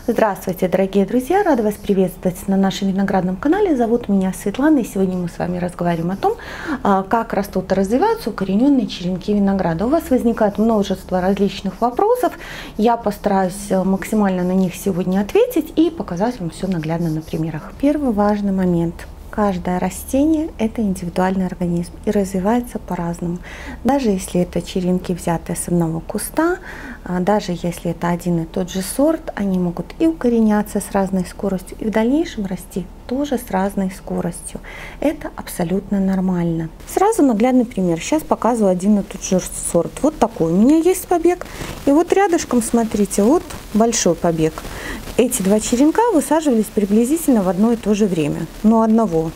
Здравствуйте, дорогие друзья! Рада вас приветствовать на нашем виноградном канале. Зовут меня Светлана, и сегодня мы с вами разговариваем о том, как растут и развиваются укорененные черенки винограда. У вас возникает множество различных вопросов. Я постараюсь максимально на них сегодня ответить и показать вам все наглядно на примерах. Первый важный момент. Каждое растение – это индивидуальный организм и развивается по-разному. Даже если это черенки, взятые с одного куста, даже если это один и тот же сорт, они могут и укореняться с разной скоростью, и в дальнейшем расти тоже с разной скоростью. Это абсолютно нормально. Сразу наглядный пример. Сейчас показываю один и тот же сорт. Вот такой у меня есть побег. И вот рядышком, смотрите, вот большой побег. Эти два черенка высаживались приблизительно в одно и то же время. Но у одного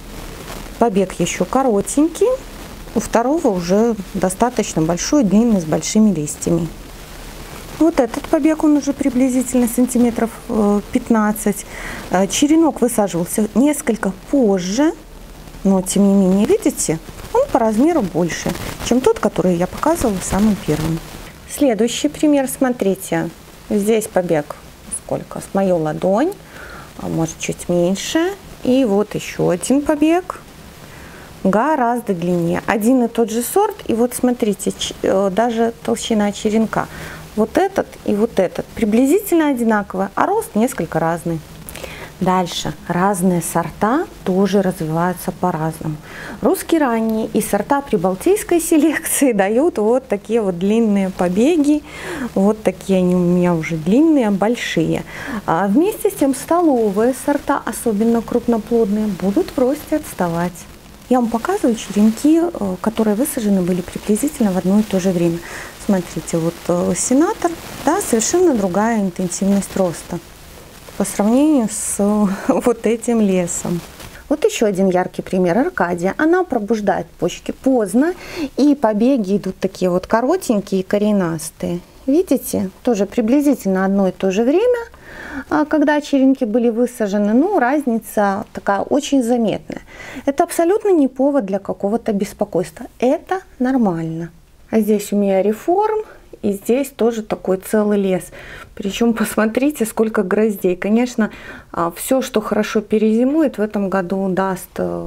побег еще коротенький, у второго уже достаточно большой, длинный, с большими листьями. Вот этот побег, он уже приблизительно сантиметров 15. Черенок высаживался несколько позже, но тем не менее, видите, он по размеру больше, чем тот, который я показывала самым первым. Следующий пример, смотрите, здесь побег сколько? С мою ладонь, а может чуть меньше. И вот еще один побег, гораздо длиннее. Один и тот же сорт, и вот смотрите, даже толщина черенка. Вот этот и вот этот приблизительно одинаковые, а рост несколько разный. Дальше. Разные сорта тоже развиваются по-разному. Русские ранние и сорта прибалтийской селекции дают вот такие вот длинные побеги. Вот такие они у меня уже длинные, большие. А вместе с тем столовые сорта, особенно крупноплодные, будут в росте отставать. Я вам показываю черенки, которые высажены были приблизительно в одно и то же время. Смотрите, вот сенатор, да, совершенно другая интенсивность роста по сравнению с вот этим лесом. Вот еще один яркий пример. Аркадия. Она пробуждает почки поздно, и побеги идут такие вот коротенькие и коренастые. Видите? Тоже приблизительно одно и то же время, когда черенки были высажены, но разница такая очень заметная. Это абсолютно не повод для какого-то беспокойства. Это нормально. А здесь у меня реформ. И здесь тоже такой целый лес. Причем посмотрите, сколько гроздей. Конечно, все, что хорошо перезимует, в этом году даст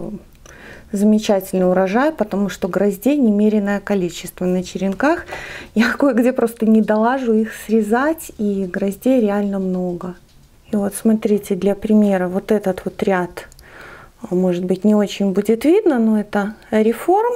замечательный урожай, потому что гроздей немереное количество на черенках. Я кое-где просто не долажу их срезать, и гроздей реально много. И вот смотрите, для примера, вот этот вот ряд, может быть, не очень будет видно, но это реформ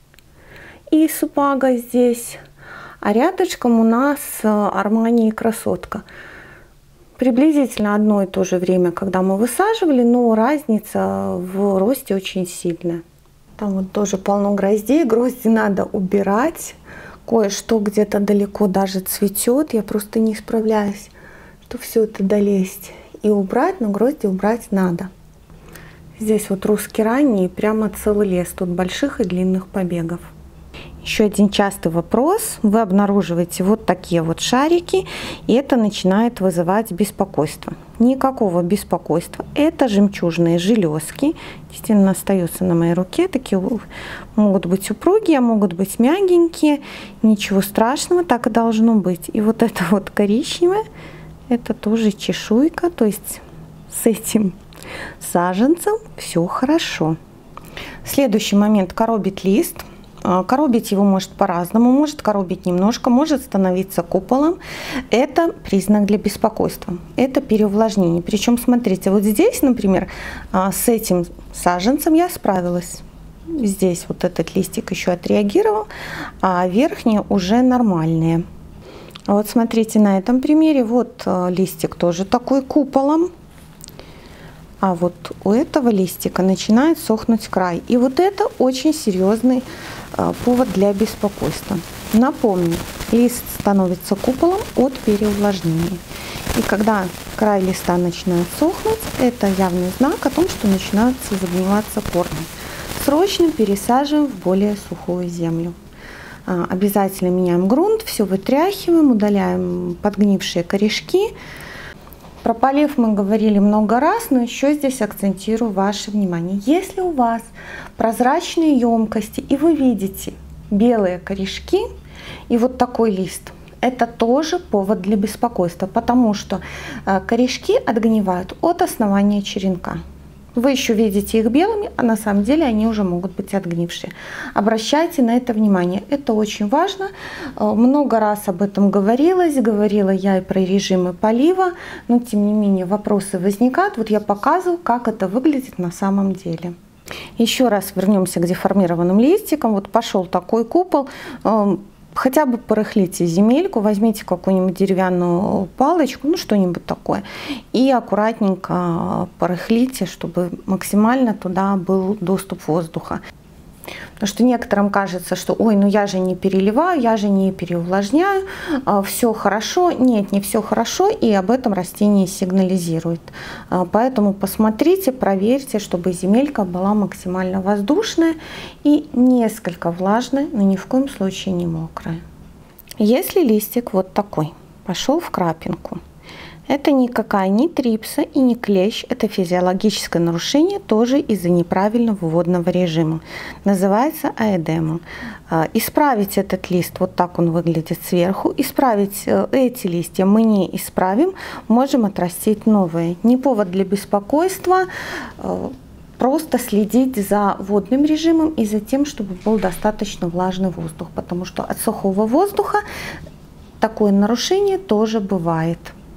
и супага здесь. А рядышком у нас Армания и Красотка. Приблизительно одно и то же время, когда мы высаживали, но разница в росте очень сильная. Там вот тоже полно гроздей. Грозди надо убирать. Кое-что где-то далеко даже цветет. Я просто не справляюсь, что все это долезть и убрать, но грозди убрать надо. Здесь вот русские ранние, прямо целый лес. Тут больших и длинных побегов. Еще один частый вопрос. Вы обнаруживаете вот такие вот шарики, и это начинает вызывать беспокойство. Никакого беспокойства. Это жемчужные железки. Действительно остаются на моей руке. Такие могут быть упругие, могут быть мягенькие. Ничего страшного, так и должно быть. И вот это вот коричневое, это тоже чешуйка. То есть с этим саженцем все хорошо. Следующий момент. Коробит лист. Коробить его может по-разному, может коробить немножко, может становиться куполом. Это признак для беспокойства, это переувлажнение. Причем, смотрите, вот здесь, например, с этим саженцем я справилась. Здесь вот этот листик еще отреагировал, а верхние уже нормальные. Вот смотрите на этом примере, вот листик тоже такой куполом. А вот у этого листика начинает сохнуть край. И вот это очень серьезный повод для беспокойства. Напомню, лист становится куполом от переувлажнения. И когда край листа начинает сохнуть, это явный знак о том, что начинают загниваться корни. Срочно пересаживаем в более сухую землю. Обязательно меняем грунт, все вытряхиваем, удаляем подгнившие корешки. Про полив мы говорили много раз, но еще здесь акцентирую ваше внимание. Если у вас прозрачные емкости и вы видите белые корешки и вот такой лист, это тоже повод для беспокойства, потому что корешки отгнивают от основания черенка. Вы еще видите их белыми, а на самом деле они уже могут быть отгнившие. Обращайте на это внимание, это очень важно. Много раз об этом говорила я и про режимы полива, но тем не менее вопросы возникают. Вот я показываю, как это выглядит на самом деле. Еще раз вернемся к деформированным листикам. Вот пошел такой купол. Хотя бы порыхлите земельку, возьмите какую-нибудь деревянную палочку, ну что-нибудь такое, и аккуратненько порыхлите, чтобы максимально туда был доступ воздуха. Потому что некоторым кажется, что ой, ну я же не переливаю, я же не переувлажняю, все хорошо. Нет, не все хорошо, и об этом растение сигнализирует. Поэтому посмотрите, проверьте, чтобы земелька была максимально воздушная и несколько влажная, но ни в коем случае не мокрая. Если листик вот такой пошел в крапинку, это никакая не трипса и не клещ, это физиологическое нарушение тоже из-за неправильного водного режима. Называется аэдема. Исправить этот лист, вот так он выглядит сверху, исправить эти листья мы не исправим, можем отрастить новые. Не повод для беспокойства, просто следить за водным режимом и за тем, чтобы был достаточно влажный воздух, потому что от сухого воздуха такое нарушение тоже бывает.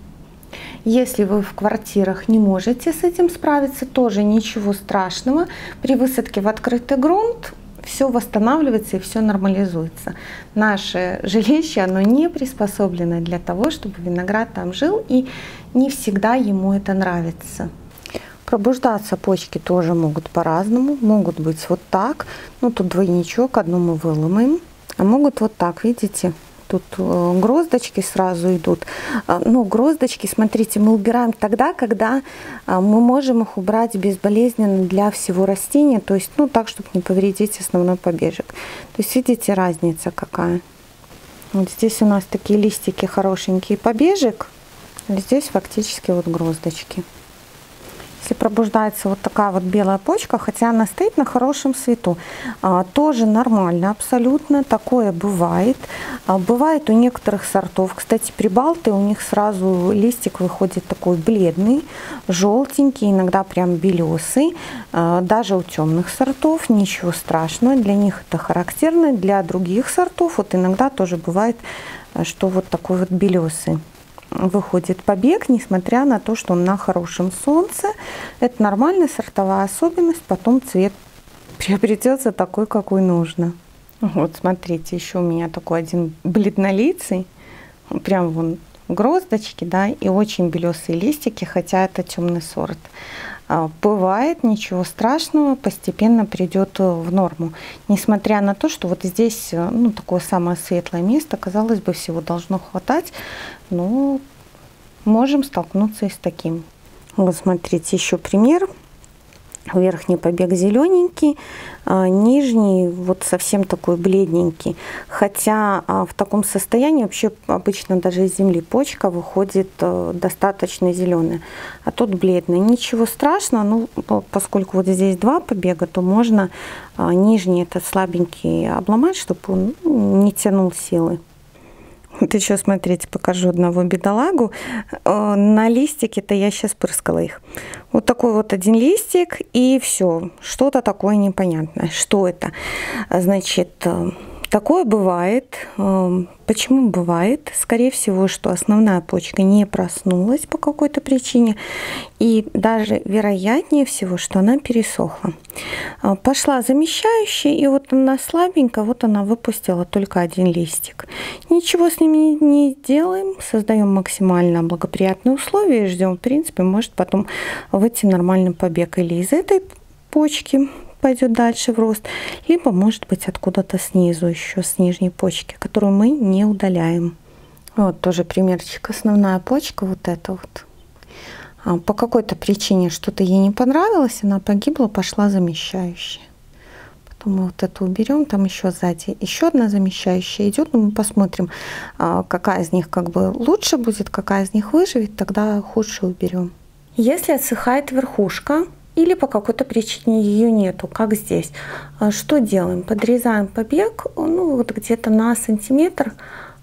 Если вы в квартирах не можете с этим справиться, тоже ничего страшного. При высадке в открытый грунт все восстанавливается и все нормализуется. Наше жилище, оно не приспособлено для того, чтобы виноград там жил, и не всегда ему это нравится. Пробуждаться почки тоже могут по-разному. Могут быть вот так, ну тут двойничок, одну мы выломаем, а могут вот так, видите? Тут гроздочки сразу идут. Но гроздочки, смотрите, мы убираем тогда, когда мы можем их убрать безболезненно для всего растения, то есть, ну, так, чтобы не повредить основной побежек. То есть, видите, разница какая. Вот здесь у нас такие листики хорошенькие побежек, а здесь фактически вот гроздочки. Если пробуждается вот такая вот белая почка, хотя она стоит на хорошем свету, тоже нормально абсолютно, такое бывает. Бывает у некоторых сортов, кстати, прибалты, у них сразу листик выходит такой бледный, желтенький, иногда прям белесый. Даже у темных сортов ничего страшного, для них это характерно, для других сортов вот иногда тоже бывает, что вот такой вот белесый выходит побег, несмотря на то, что он на хорошем солнце. Это нормальная сортовая особенность, потом цвет приобретется такой, какой нужно. Вот смотрите, еще у меня такой один бледнолицый, прям вон гроздочки, да, и очень белесые листики, хотя это темный сорт. Бывает, ничего страшного, постепенно придет в норму. Несмотря на то, что вот здесь, ну, такое самое светлое место, казалось бы, всего должно хватать, но можем столкнуться и с таким. Вот смотрите, еще пример. Верхний побег зелененький, нижний вот совсем такой бледненький. Хотя в таком состоянии вообще обычно даже из земли почка выходит достаточно зеленая. А тут бледная. Ничего страшного, ну, поскольку вот здесь два побега, то можно нижний этот слабенький обломать, чтобы он не тянул силы. Вот еще, смотрите, покажу одного бедолагу. На листике-то я сейчас прыскала их. Вот такой вот один листик, и все. Что-то такое непонятное. Что это? Значит, такое бывает. Почему бывает? Скорее всего, что основная почка не проснулась по какой-то причине. И даже вероятнее всего, что она пересохла. Пошла замещающая, и вот она слабенькая, вот она выпустила только один листик. Ничего с ними не делаем, создаем максимально благоприятные условия и ждем. В принципе, может потом выйти нормальный побег или из этой почки пойдет дальше в рост, либо может быть откуда-то снизу, еще с нижней почки, которую мы не удаляем. Вот тоже примерчик. Основная почка, вот эта вот. По какой-то причине что-то ей не понравилось, она погибла, пошла замещающая. Потом мы вот эту уберем, там еще сзади еще одна замещающая идет, но мы посмотрим, какая из них как бы лучше будет, какая из них выживет, тогда худшую уберем. Если отсыхает верхушка или по какой-то причине ее нету, как здесь, что делаем? Подрезаем побег, ну вот где-то на сантиметр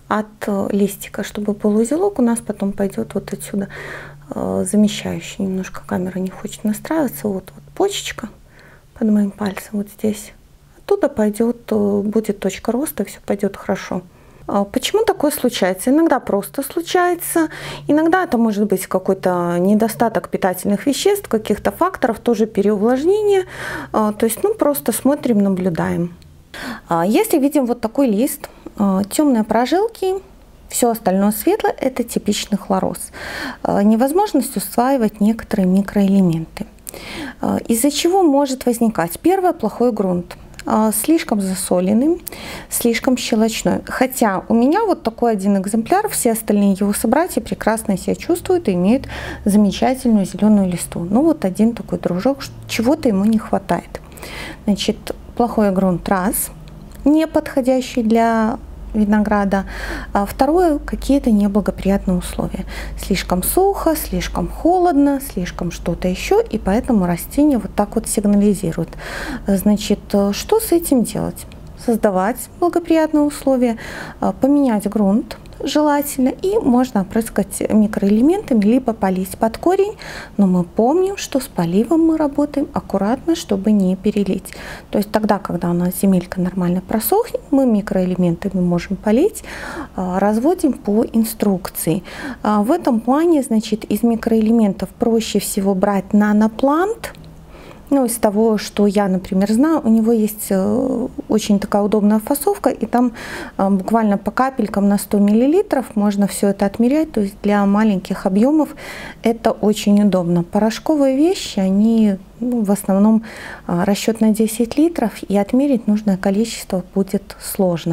от листика, чтобы был узелок, у нас потом пойдет вот отсюда замещающий. Немножко камера не хочет настраиваться. Вот почечка под моим пальцем, вот здесь. Оттуда пойдет, будет точка роста, все пойдет хорошо. Почему такое случается? Иногда просто случается, иногда это может быть какой-то недостаток питательных веществ, каких-то факторов, тоже переувлажнение. То есть, просто смотрим, наблюдаем. Если видим вот такой лист, темные прожилки, все остальное светлое, это типичный хлороз. Невозможность усваивать некоторые микроэлементы. Из-за чего может возникать? Первое, плохой грунт. Слишком засоленный, слишком щелочной. Хотя у меня вот такой один экземпляр, все остальные его собратья прекрасно себя чувствуют и имеют замечательную зеленую листву. Вот один такой дружок, чего-то ему не хватает. Значит, плохой грунт раз, не подходящий для винограда. Второе, какие-то неблагоприятные условия. Слишком сухо, слишком холодно, слишком что-то еще, и поэтому растение вот так вот сигнализирует. Значит, что с этим делать? Создавать благоприятные условия, поменять грунт желательно, и можно опрыскать микроэлементами, либо полить под корень, но мы помним, что с поливом мы работаем аккуратно, чтобы не перелить. То есть тогда, когда у нас земелька нормально просохнет, мы микроэлементами можем полить, разводим по инструкции. В этом плане, значит, из микроэлементов проще всего брать наноплант. Из того, что я, например, знаю, у него есть очень такая удобная фасовка, и там буквально по капелькам на 100 мл можно все это отмерять, то есть для маленьких объемов это очень удобно. Порошковые вещи, они в основном расчет на 10 литров, и отмерить нужное количество будет сложно.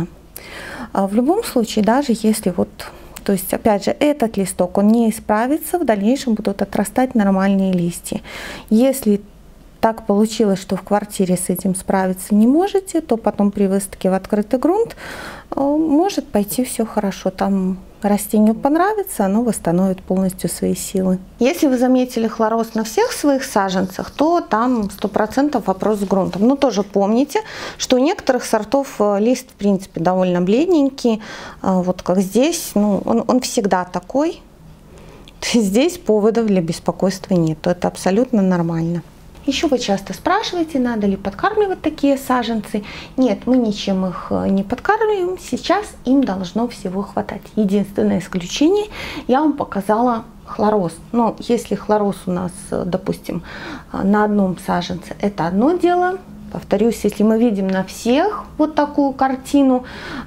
В любом случае, даже если то есть, опять же, этот листок, он не исправится, в дальнейшем будут отрастать нормальные листья. Если так получилось, что в квартире с этим справиться не можете, то потом при выставке в открытый грунт может пойти все хорошо. Там растению понравится, оно восстановит полностью свои силы. Если вы заметили хлороз на всех своих саженцах, то там 100% вопрос с грунтом. Но тоже помните, что у некоторых сортов лист, в принципе, довольно бледненький. Вот как здесь, он всегда такой. Здесь поводов для беспокойства нет. Это абсолютно нормально. Еще вы часто спрашиваете, надо ли подкармливать такие саженцы. Нет, мы ничем их не подкармливаем. Сейчас им должно всего хватать. Единственное исключение, я вам показала хлороз. Но если хлороз у нас, допустим, на одном саженце, это одно дело. Повторюсь, если мы видим на всех вот такую картину,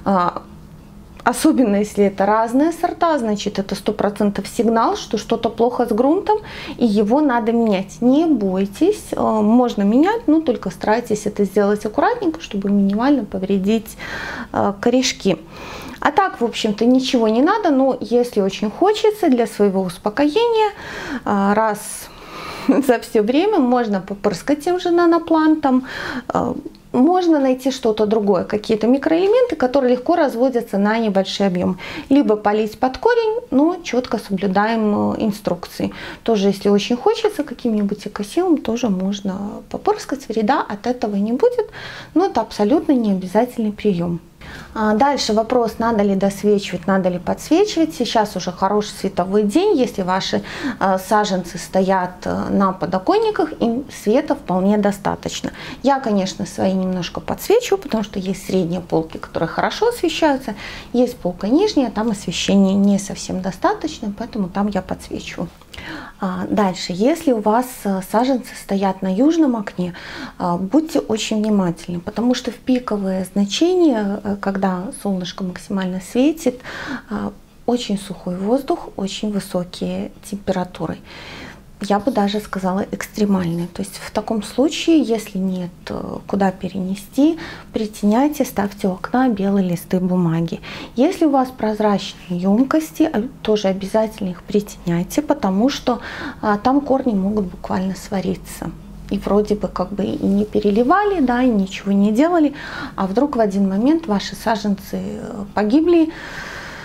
особенно если это разные сорта, значит это 100% сигнал, что что-то плохо с грунтом и его надо менять. Не бойтесь, можно менять, но только старайтесь это сделать аккуратненько, чтобы минимально повредить корешки. А так, в общем-то, ничего не надо, но если очень хочется для своего успокоения, раз за все время можно попрыскать тем же наноплантом. Можно найти что-то другое, какие-то микроэлементы, которые легко разводятся на небольшие объемы. Либо полить под корень, но четко соблюдаем инструкции. Тоже, если очень хочется, каким-нибудь экосилом тоже можно попрыскать, вреда от этого не будет, но это абсолютно не обязательный прием. Дальше вопрос, надо ли досвечивать, надо ли подсвечивать. Сейчас уже хороший световой день, если ваши саженцы стоят на подоконниках, им света вполне достаточно. Я, конечно, свои немножко подсвечиваю, потому что есть средние полки, которые хорошо освещаются, есть полка нижняя, там освещения не совсем достаточно, поэтому там я подсвечиваю. Дальше, если у вас саженцы стоят на южном окне, будьте очень внимательны, потому что в пиковые значения, когда солнышко максимально светит, очень сухой воздух, очень высокие температуры. Я бы даже сказала экстремальные. То есть в таком случае, если нет куда перенести, притеняйте, ставьте у окна белые листы бумаги. Если у вас прозрачные емкости, тоже обязательно их притеняйте, потому что там корни могут буквально свариться. И вроде бы как бы и не переливали, да, и ничего не делали, а вдруг в один момент ваши саженцы погибли.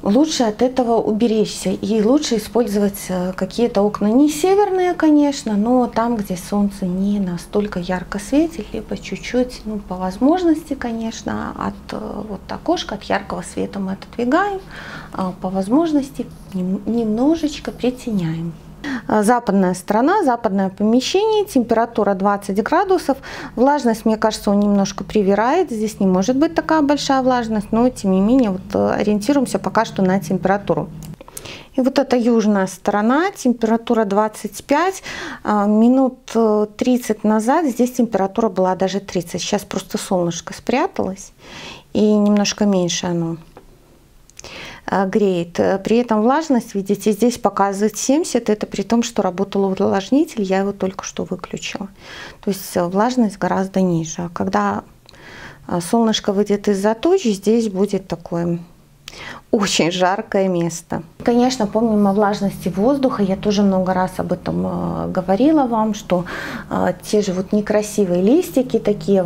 лучше от этого уберечься. И лучше использовать какие-то окна не северные, конечно, но там, где солнце не настолько ярко светит, либо чуть-чуть, ну, по возможности, конечно, от вот окошка, от яркого света мы отодвигаем, по возможности немножечко притеняем. Западная сторона, западное помещение, температура 20 градусов. Влажность, мне кажется, он немножко привирает. Здесь не может быть такая большая влажность, но тем не менее вот ориентируемся пока что на температуру. И вот эта южная сторона, температура 25, минут 30 назад здесь температура была даже 30. Сейчас просто солнышко спряталось и немножко меньше оно греет. При этом влажность, видите, здесь показывает 70, это при том, что работал увлажнитель, я его только что выключила. То есть влажность гораздо ниже. А когда солнышко выйдет из-за туч, здесь будет такое очень жаркое место. Конечно, помимо влажности воздуха, я тоже много раз об этом говорила вам, что те же вот некрасивые листики, такие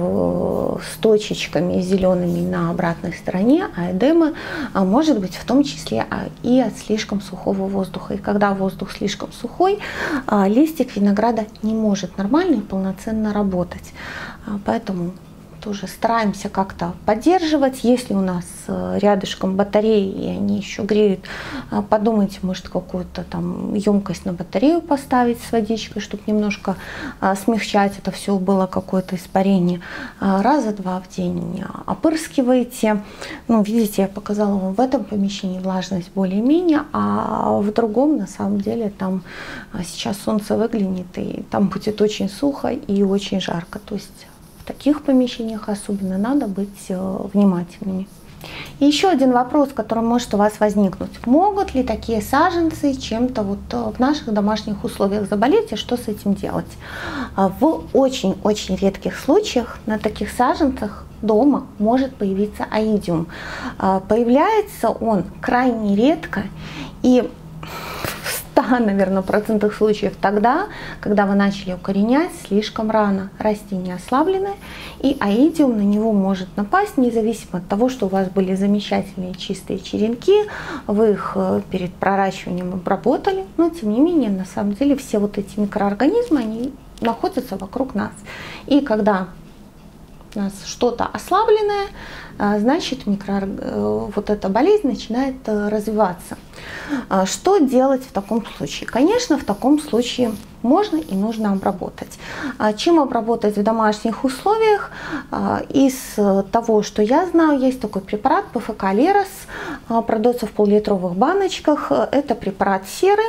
с точечками зелеными на обратной стороне, аэдема, может быть в том числе и от слишком сухого воздуха. И когда воздух слишком сухой, листик винограда не может нормально и полноценно работать. Поэтому тоже стараемся как-то поддерживать. Если у нас рядышком батареи и они еще греют, подумайте, может какую-то там емкость на батарею поставить с водичкой, чтобы немножко смягчать это все, было какое-то испарение. Раза два в день опрыскивайте. Ну, видите, я показала вам в этом помещении влажность более-менее, а в другом на самом деле там сейчас солнце выглянет и там будет очень сухо и очень жарко. То есть в таких помещениях особенно надо быть внимательными. И еще один вопрос, который может у вас возникнуть. Могут ли такие саженцы чем-то вот в наших домашних условиях заболеть и что с этим делать? В очень-очень редких случаях на таких саженцах дома может появиться оидиум. Появляется он крайне редко и наверное, процентных случаев тогда, когда вы начали укоренять слишком рано. Растение ослабленное, и оидиум на него может напасть, независимо от того, что у вас были замечательные чистые черенки, вы их перед проращиванием обработали, но тем не менее, на самом деле, все вот эти микроорганизмы, они находятся вокруг нас. И когда у нас что-то ослабленное, значит вот эта болезнь начинает развиваться. Что делать в таком случае? Конечно, в таком случае можно и нужно обработать. Чем обработать в домашних условиях? Из того, что я знаю, есть такой препарат ПФК Лерос, продается в пол-литровых баночках. Это препарат серый.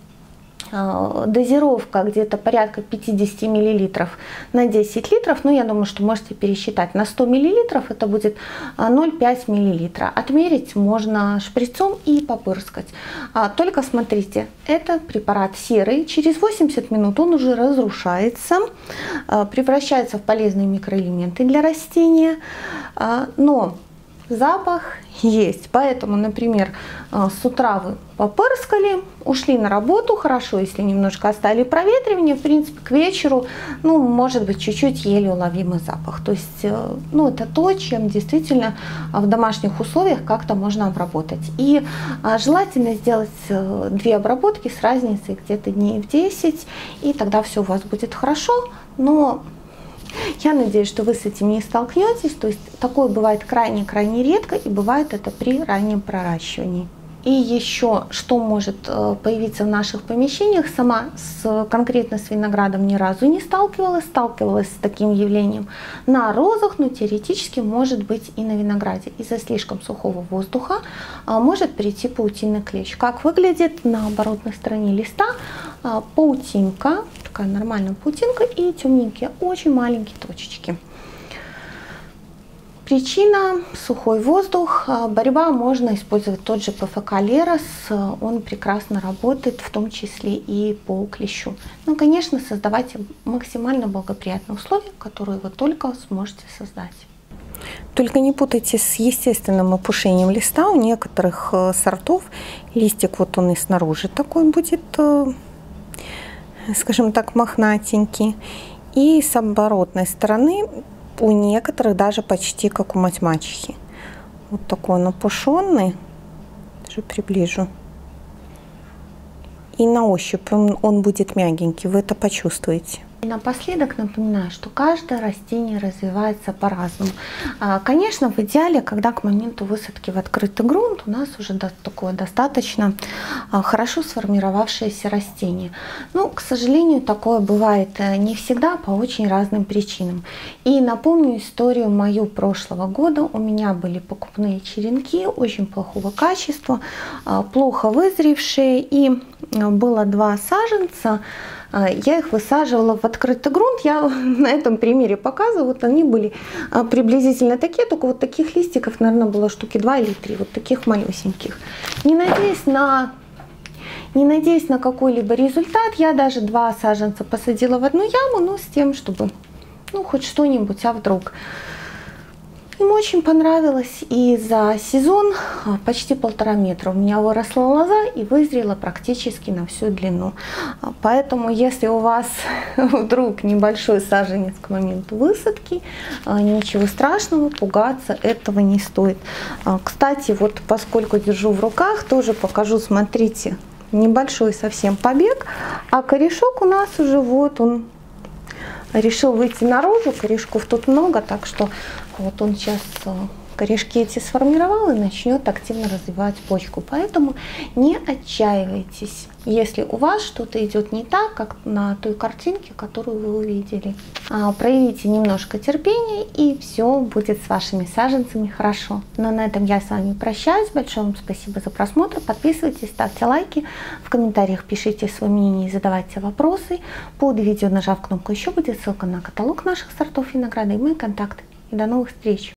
Дозировка где-то порядка 50 мл на 10 литров. Ну, я думаю, что можете пересчитать. На 100 мл это будет 0,5 мл. Отмерить можно шприцом и попырскать. Только смотрите, это препарат серый. Через 80 минут он уже разрушается, превращается в полезные микроэлементы для растения. Но запах есть. Поэтому, например, с утра вы попырскали, ушли на работу, хорошо, если немножко оставили проветривание, в принципе, к вечеру, ну, может быть, чуть-чуть еле уловимый запах. То есть, ну, это то, чем действительно в домашних условиях как-то можно обработать. И желательно сделать 2 обработки с разницей где-то дней в 10, и тогда все у вас будет хорошо, но я надеюсь, что вы с этим не столкнетесь. То есть такое бывает крайне-крайне редко, и бывает это при раннем проращивании. И еще, что может появиться в наших помещениях, сама конкретно с виноградом ни разу не сталкивалась с таким явлением на розах, но теоретически может быть и на винограде. Из-за слишком сухого воздуха может прийти паутинный клещ. Как выглядит на оборотной стороне листа? Паутинка, такая нормальная паутинка и темненькие, очень маленькие точечки. Причина – сухой воздух. Борьба, можно использовать тот же ПФК Лерос, он прекрасно работает, в том числе и по клещу. Ну, конечно, создавайте максимально благоприятные условия, которые вы только сможете создать. Только не путайте с естественным опушением листа. У некоторых сортов листик вот он и снаружи такой будет, скажем так, мохнатенький. И с оборотной стороны у некоторых даже почти как у мать-мачехи. Вот такой он опушенный. Даже приближу. И на ощупь он будет мягенький, вы это почувствуете. И напоследок напоминаю, что каждое растение развивается по-разному. Конечно, в идеале, когда к моменту высадки в открытый грунт у нас уже такое достаточно хорошо сформировавшееся растение. Но, к сожалению, такое бывает не всегда по очень разным причинам. И напомню историю мою прошлого года. У меня были покупные черенки очень плохого качества, плохо вызревшие, и было 2 саженца. Я их высаживала в открытый грунт. Я на этом примере показываю. Вот они были приблизительно такие, только вот таких листиков, наверное, было штуки 2 или 3, вот таких малюсеньких. Не надеясь на какой-либо результат, я даже 2 саженца посадила в одну яму, но с тем, чтобы, ну, хоть что-нибудь, а вдруг. Им очень понравилось, и за сезон почти 1,5 метра у меня выросла лоза и вызрела практически на всю длину. Поэтому, если у вас вдруг небольшой саженец к моменту высадки, ничего страшного, пугаться этого не стоит. Кстати, вот поскольку держу в руках, тоже покажу, смотрите, небольшой совсем побег, а корешок у нас уже вот он решил выйти наружу. Корешков тут много, так что вот он сейчас корешки эти сформировал и начнет активно развивать почку. Поэтому не отчаивайтесь, если у вас что-то идет не так, как на той картинке, которую вы увидели. Проявите немножко терпения, и все будет с вашими саженцами хорошо. Но на этом я с вами прощаюсь. Большое вам спасибо за просмотр. Подписывайтесь, ставьте лайки, в комментариях пишите свое мнение и задавайте вопросы. Под видео, нажав кнопку «Еще», будет ссылка на каталог наших сортов винограда и мои контакты. И до новых встреч!